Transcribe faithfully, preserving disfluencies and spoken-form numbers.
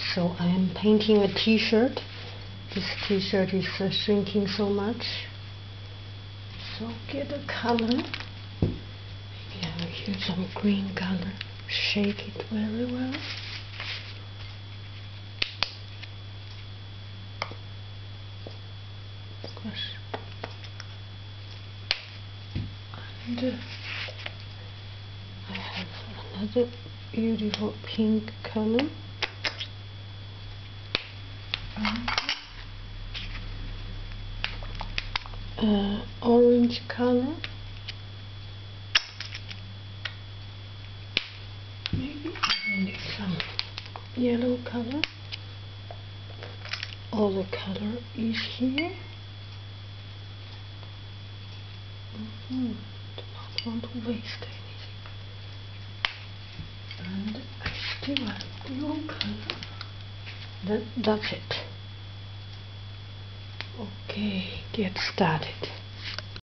So I am painting a t-shirt. This t-shirt is uh, shrinking so much. So get a color. Maybe I will use some green color. Shake it very well. Gosh. And uh, I have another beautiful pink color. Uh, orange color. Maybe I need some yellow color. All the color is here. Mm-hmm. Do not want to waste anything. And I still have blue color. That, that's it. Okay, get started.